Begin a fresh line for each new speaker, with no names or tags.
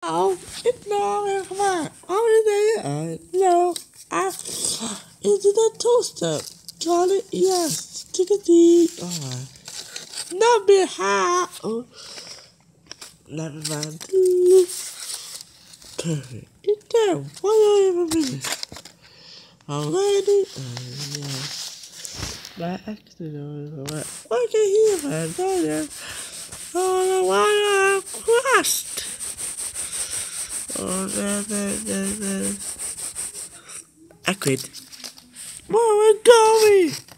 Oh, it's not come on. Holiday, no. Is it a toaster? Charlie, yes. Chickadee. Alright. Not be high. Oh, never mind. Perfect. It's there. Why are you even minute? Alrighty. Yeah. By accident. Why can't hear man? Don't you? Oh, the water crushed. Oh, there. I quit. Where are we going?